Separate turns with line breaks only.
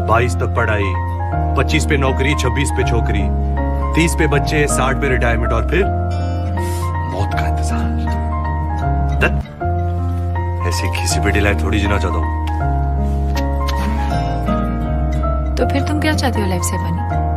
22 तक पढ़ाई, 25 पे नौकरी, 26 पे छोकरी, 30 पे बच्चे, 60 पे रिटायरमेंट और फिर मौत का इंतजार। ऐसी किसी पे डिलाइट थोड़ी जीना चाहता हूँ।
तो फिर तुम क्या चाहते हो लाइफ से बनी?